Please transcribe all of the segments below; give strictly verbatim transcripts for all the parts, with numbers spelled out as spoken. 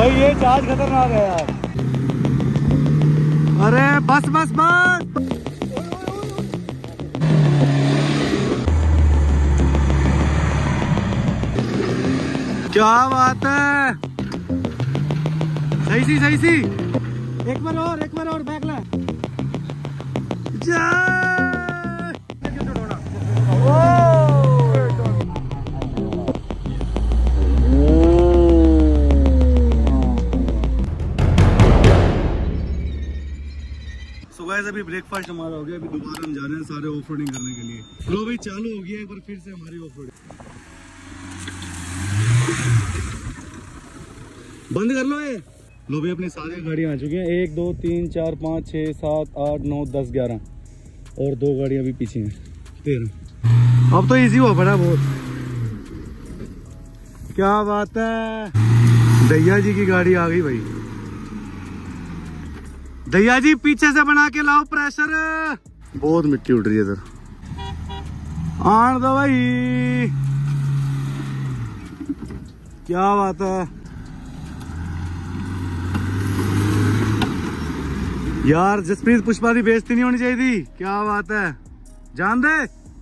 भाई ये जहाज खतरनाक है यार। अरे बस बस बस। क्या बात है, सही सी सही सी। एक बार और एक बार और बैक ले। सो गाइस अभी ब्रेकफास्ट हमारा हो गया। अभी दोबारा हम जा रहे हैं सारे ऑफ रोडिंग करने के लिए। लो भाई चालू हो गया एक बार फिर से हमारी ऑफ रोडिंग। बंद कर लो ये। लो भाई अपनी सारी गाड़ियाँ आ चुकी हैं। एक दो तीन चार पाँच छः सात आठ नौ दस ग्यारह और दो गाड़ियाँ अभी पीछे हैं, तेरह। अब तो इजी हुआ पड़ा बहुत। क्या बात है, दैया जी की गाड़ी आ गई भाई। दैया जी पीछे से बना के लाओ प्रेशर। बहुत मिट्टी उड़ रही है इधर, आन दो भाई। क्या बात है यार, जसप्रीत पुष्पा की बेइज्जती नहीं होनी चाहिए थी। क्या बात है, जान दे।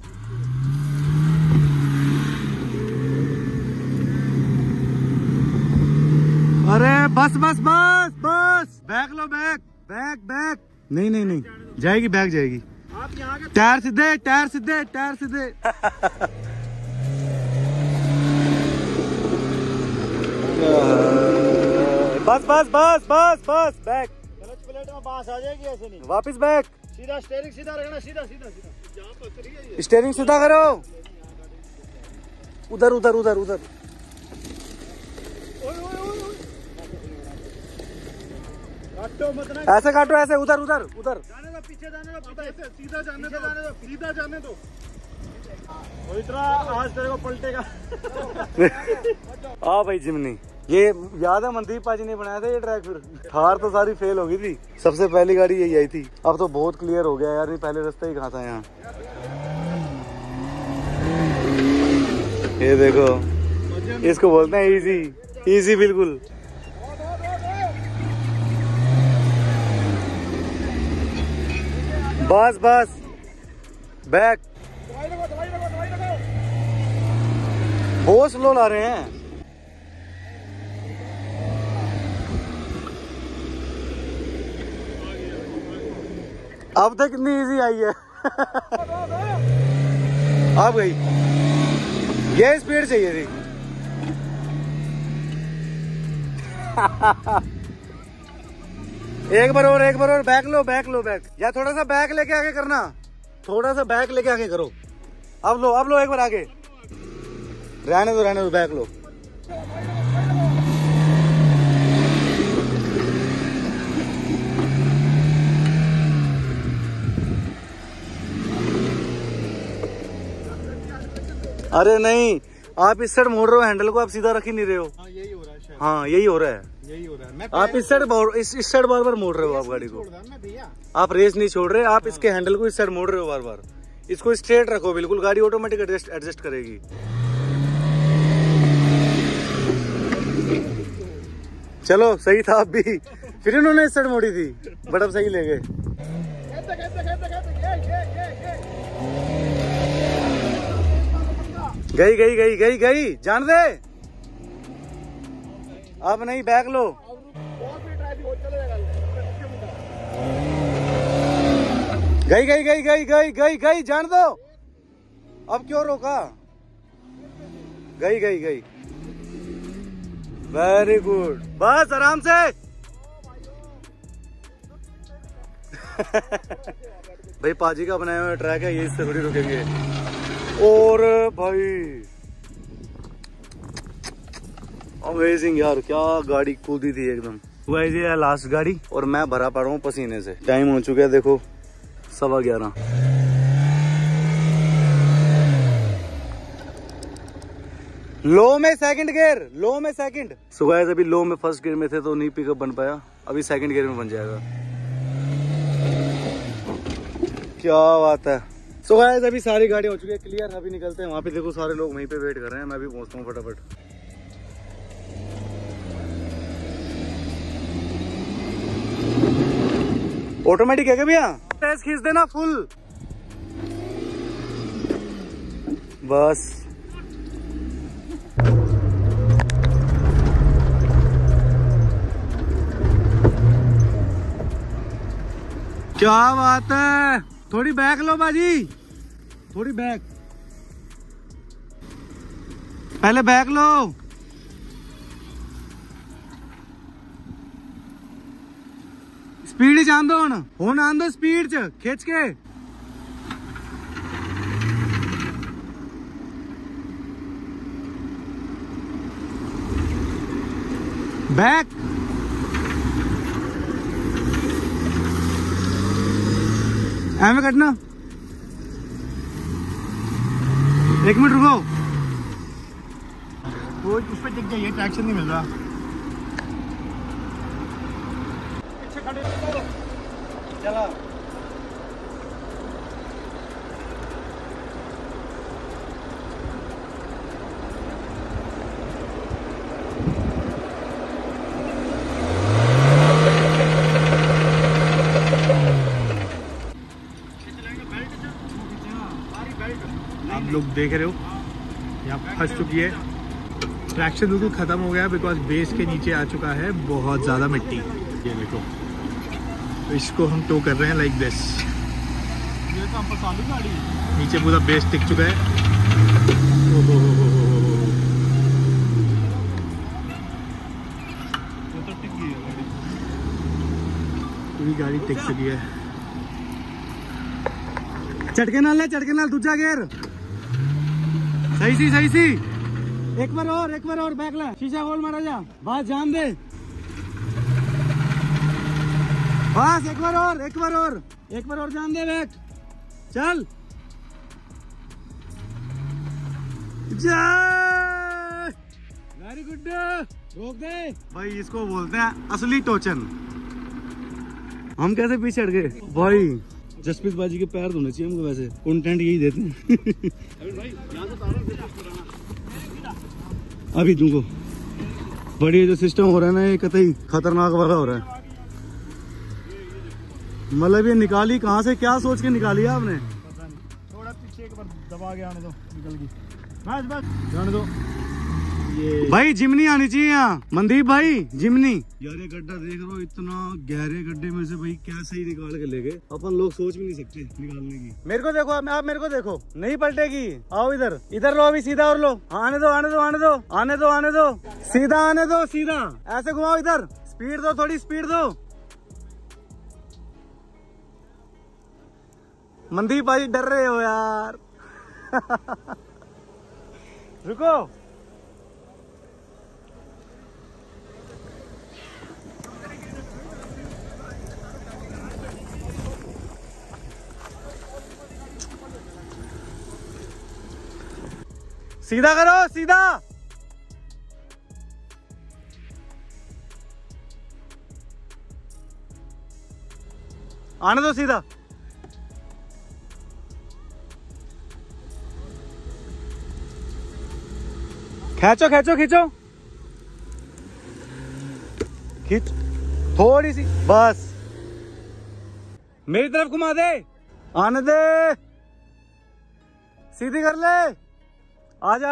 अरे बस बस बस बस, बैक लो बैक बैक बैक। नहीं नहीं नहीं जाएगी, बैक जाएगी। आप यहाँ के टायर सीधे, टायर सीधे, टायर सीधे। बस बस बस बस बस बैक। प्लेट में बांस आ जाएगी, ऐसे नहीं। वापस बैक, सीधा स्टीयरिंग सीधा रखना, सीधा सीधा सीधा। स्टीयरिंग सीधा करो, उधर उधर उधर उधर। ऐसे काटो, ऐसे उधर उधर उधर। जाने दो पीछे, जाने दो सीधा, जाने दो सीधा, जाने दो। वो इतना आज तेरे को पलटेगा। आ भाई जिमनी, ये याद है मनदीप पाजी ने बनाया था ये ट्रैक। फिर थार तो सारी फेल हो गई थी, सबसे पहली गाड़ी यही आई थी। अब तो बहुत क्लियर हो गया यार, नहीं पहले रास्ता ही कहाँ था यहाँ। ये देखो, इसको बोलते हैं इजी, इजी बिल्कुल। बस बस बैक। बहुत स्लो ला रहे हैं। अब तक कितनी इजी आई है। अब गई, ये स्पीड चाहिए थी। एक बार और, एक बार और बैक लो, बैक लो बैक। या थोड़ा सा बैक लेके आगे करना, थोड़ा सा बैक लेके आगे करो। अब लो, अब लो एक बार आगे। रहने दो रहने दो, बैक लो। अरे नहीं, आप इस साइड मोड़ रहे हो हैंडल को, आप सीधा रख ही नहीं रहे हो। हाँ यही हो रहा है शायद। हाँ यही हो रहा है, यही हो रहा है। मैं आप इस साइड इस इस साइड बार बार मोड़ रहे हो आप गाड़ी को। आप रेस नहीं छोड़ रहे, आप हाँ। इसके हैंडल को इस साइड मोड़ रहे हो बार बार। इसको स्ट्रेट रखो बिल्कुल, गाड़ी ऑटोमेटिक एडजस्ट एडजस्ट करेगी। चलो सही था अब भी, फिर इन्होंने इस साइड मोड़ी थी, बट अब सही ले गए। गई गई गई गई गई, जान दे। अब नहीं, बैक लो। गई गई गई गई गई गई गई, जान दो। अब क्यों रोका? गई गई गई, वेरी गुड। बस आराम से। भाई पाजी का बनाया हुआ ट्रैक है, ये इससे थोड़ी रुकेंगे। और भाई अमेजिंग यार, क्या गाड़ी कूदी थी एकदम। गाइस ये है लास्ट गाड़ी और मैं भरा पड़ रहा हूँ पसीने से। टाइम हो चुका है देखो, सवा ग्यारह। लो में सेकंड गियर, लो में सेकंड। सो गाइस अभी लो में फर्स्ट गियर में थे तो नहीं पिकअप बन पाया, अभी सेकंड गियर में बन जाएगा। क्या बात है। सो गाइस अभी सारी गाड़ी हो चुकी है क्लियर, अभी निकलते हैं। वहाँ पे देखो सारे लोग वहीं पे वेट कर रहे हैं, मैं भी पहुँचता हूँ फटाफट। ऑटोमेटिक है क्या भैया? टेस्ट खींच देना फुल, बस। क्या बात है, थोड़ी बैक लो बाजी, थोड़ी बैक, पहले बैक लो। स्पीड जान दो, हुन आन दो स्पीड च खिंच के। बैक, ऐਵੇਂ कटना। एक मिनट रुको, वो उस पर टिक जाइए, ट्रैक्शन नहीं मिल रहा। पीछे खड़े रहो, चला। आप लोग देख रहे हो यहाँ फंस चुकी है, ट्रैक्शन बिल्कुल खत्म हो गया बिकॉज बेस के नीचे आ चुका है बहुत ज़्यादा मिट्टी। ये देखो, तो इसको हम टो कर रहे हैं लाइक दिस। ये तो हम चालू गाड़ी, नीचे पूरा बेस टिक चुका है। ओ हो हो हो हो, तो टिक गई है गाड़ी, पूरी गाड़ी टिक चुकी है। झटके नाल ले, झटके नाल दूजा गेर, सही सी सही सी। एक बार और, एक बार और बैक ला, शीशा खोल मारा जा, बस जान दे, बस एक बार और, एक बार और, एक बार और जान दे बैक, चल जा, वेरी गुड। रोक दे भाई, इसको बोलते हैं असली टोचन। हम कैसे पीछे हट गए भाई? जसप्रीत बाजी के पैर धोने चाहिए हमको, वैसे कंटेंट यही देते हैं। अभी तुमको बड़ी जो सिस्टम हो रहा है ना, ये कतई खतरनाक वाला हो रहा है। मतलब ये निकाली कहाँ से, क्या सोच के निकाली है आपने? थोड़ा पीछे एक बार दबा के आने दो, निकल गई, बस बस जाने दो। ये भाई जिमनी आनी चाहिए यहाँ, मनदीप भाई जिमनी। यार ये गड्ढा देख रहे हो, इतना गहरे गड्ढे में से भाई क्या सही निकाल के ले गए, अपन लोग सोच भी नहीं सकते निकालने की। मेरे को देखो, आप मेरे को देखो, नहीं पलटेगी। आओ इधर, इधर लो, अभी सीधा और लो, आने दो आने दो आने दो आने दो आने दो, सीधा आने दो, सीधा ऐसे घुमाओ, इधर स्पीड दो, थोड़ी स्पीड दो। मनदीप भाई डर रहे हो यार। रुको, सीधा करो, सीधा। आने दो सीधा, खींचो खींचो खींचो, खींच थोड़ी सी, बस मेरी तरफ घुमा दे, आने दे, सीधी कर ले, आजा।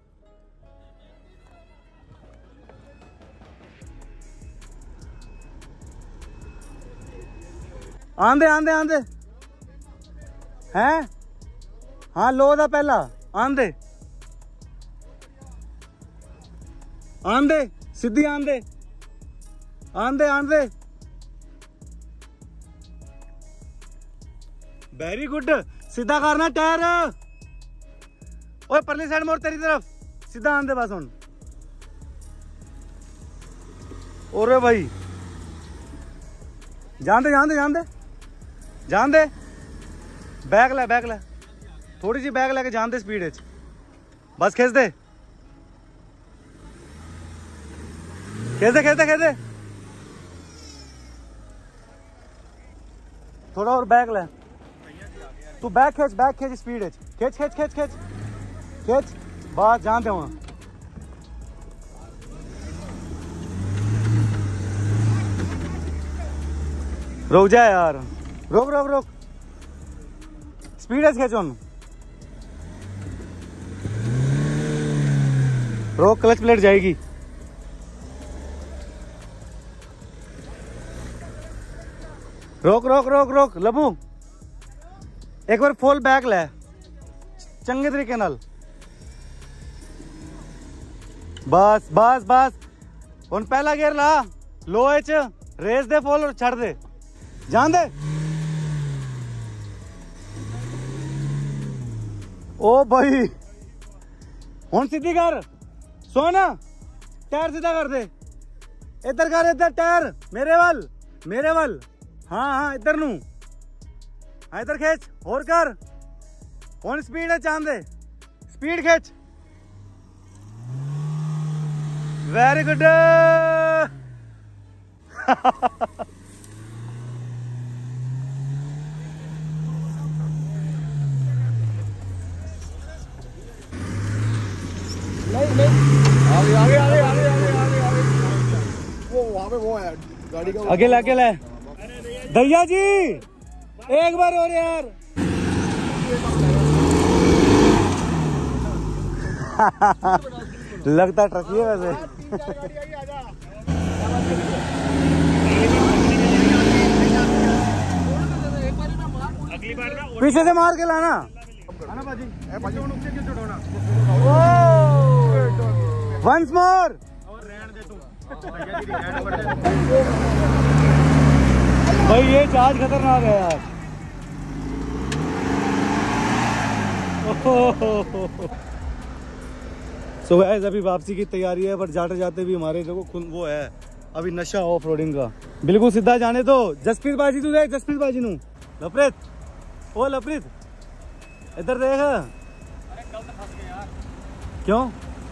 आंदे आंदे आंदे हैं, हाँ लो दा पहला, आंदे आंदे, सीधी आंदे आंदे आंदे, वेरी गुड। सीधा करना टायर, ओए परली साइड मोड़, तेरी तरफ सीधा आंदे, बस हुन। और भाई जान दे जान दे जान दे जान दे, बैक ले बैक ले, थोड़ी सी बैक लेके जान दे स्पीड है, बस खींच दे, खींच दे खींच दे खींच दे, थोड़ा और बैक ले, तू बैक खींच, बैक खींच, स्पीड है, खींच खींच खींच खींच खींच, बस जान दे वहां। रुक जा यार, रोक रोक रोक, स्पीड है खेचो, रोक, क्लच प्लेट जाएगी। रोक रोक रोक रोक लबू, एक बार फुल बैक ले चंगे तरीके नाल, बस बस बस। हुन पहला गेयर ला, लो एच रेस दे फुल और छड़ दे, जान दे। ओ भाई हुन सीधी कर, सोना टायर सीधा कर दे, इधर कर, इधर टायर मेरे वाल, मेरे वाल, हाँ हाँ इधर नू, हाँ इधर खींच और कर। हुन स्पीड है चांद दे, स्पीड खींच, वेरी गुड। नहीं नहीं आगे आगे आगे आगे आगे आगे आगे वो वहाँ पे वो है गाड़ी का, अकेला अकेला है। भैया जी एक बार और यार। लगता ट्रक ही है वैसे। पीछे से मार के लाना बाजी, वंस मोर। भाई ये जहाज खतरनाक है यार। सो गाइस अभी वापसी की तैयारी है, पर जाते जाते भी हमारे देखो खुद वो है अभी नशा ऑफ रोडिंग का। बिल्कुल सीधा जाने दो। जसप्रीत बाजी तू देख, जसप्रीत बाजी नू, लपरीत ओ लपरीत इधर देख। अरे कल तक फंस गए यार। क्यों?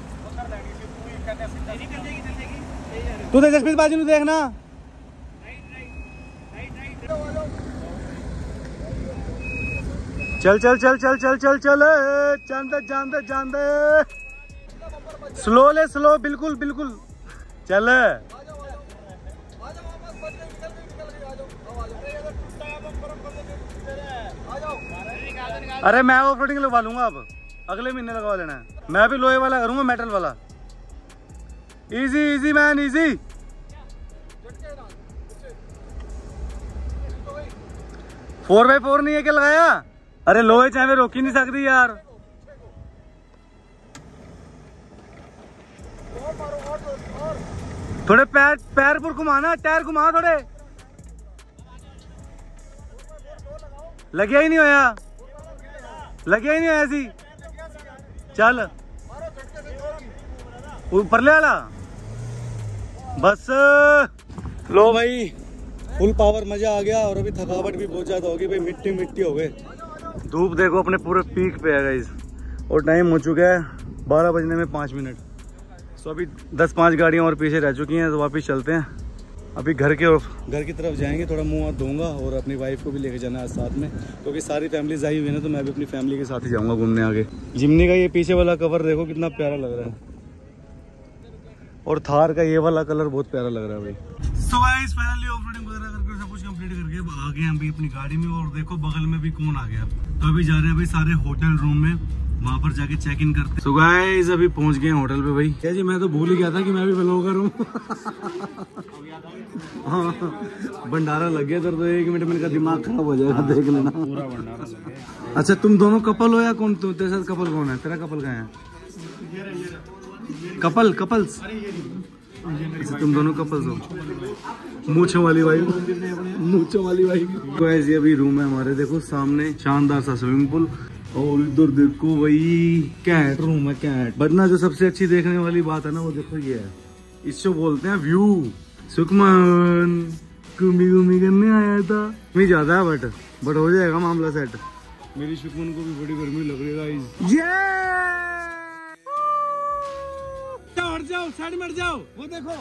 तू देख जसप्रीत बाजी नू देखना। चल चल चल चल चल चल चल चांद चांद चांद स्लो ले स्लो, बिल्कुल बिल्कुल चल। अरे मैं ऑफ रोडिंग लगवा लूंगा, अब अगले महीने लगवा लेना है। मैं भी लोहे वाला करूंगा, मेटल वाला। Easy easy man easy. Four by four नहीं है क्या लगाया? अरे लोहे चाहे रोक ही नहीं सकती यार। थोड़े पैर पैर पर घुमाना, टायर घुमा थोड़े। लगे ही नहीं होया, लगे ही नहीं होया ऐसी। चल ऊपर ले आला बस। लो भाई फुल पावर, मजा आ गया। और अभी थकावट भी बहुत ज्यादा होगी भाई, मिट्टी मिट्टी हो गए। धूप देखो अपने पूरे पीक पे है गाइस, और टाइम हो चुका है बारह बजने में पाँच मिनट। सो अभी दस पाँच गाड़ियाँ और पीछे रह चुकी हैं, तो वापस चलते हैं। अभी घर के घर की तरफ जाएंगे, थोड़ा मुंह हाथ धोऊंगा और अपनी वाइफ को भी लेके जाना है साथ में, क्योंकि सारी फैमिलीज आई हुई है ना, तो मैं भी अपनी फैमिली के साथ ही जाऊंगा घूमने आगे। जिमनी का ये पीछे वाला कवर देखो कितना प्यारा लग रहा है, और थार का ये वाला कलर बहुत प्यारा लग रहा है भाई। सो गाइस फाइनली ऑफरोडिंग वगैरह करके सब कुछ कंप्लीट करके आ गए हैं अभी अपनी गाड़ी में। और देखो बगल में भी कौन आ गया, तो अभी जा रहे हैं भाई सारे होटल रूम में, वहां पर जाके चेक इन करते हैं। सो गाइस अभी पहुंच गए होटल पे भाई। क्या जी, मैं तो भूल ही गया था कि मैं भी व्लॉगर हूँ। हाँ भंडारा लग गया इधर, तो एक मिनट में इनका दिमाग खराब हो जाएगा, देख लेना पूरा भंडारा लग गया। अच्छा तुम दोनों कपल हो या कौन? तुम तेरे साथ कपल कौन है? तेरा कपल कहाँ है? कपल कपल्स, अच्छा तुम दोनों कपल्स हो। मूंछों वाली भाई, मूंछों वाली भाई। तो ऐसे अभी रूम है हमारे, देखो सामने शानदार सा स्विमिंग पूल, और इधर देखो भाई कैट रूम है, कैट। बदना जो सबसे अच्छी देखने वाली बात है ना, वो देखो ये है, इसको बोलते हैं व्यू। सुकमान घूमी घूमी करने आया था, नहीं ज्यादा है बट बट हो जाएगा मामला सेट। मेरी सुकमान को भी बड़ी गर्मी लग रही है गाइस। ये हट जाओ, साइड में हट जाओ, वो देखो।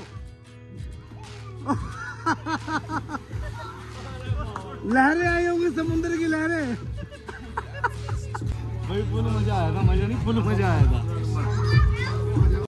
लहरें आई होंगी, समुद्र की लहरें। भाई फुल मजा आया था, मजा नहीं फुल मजा आया था।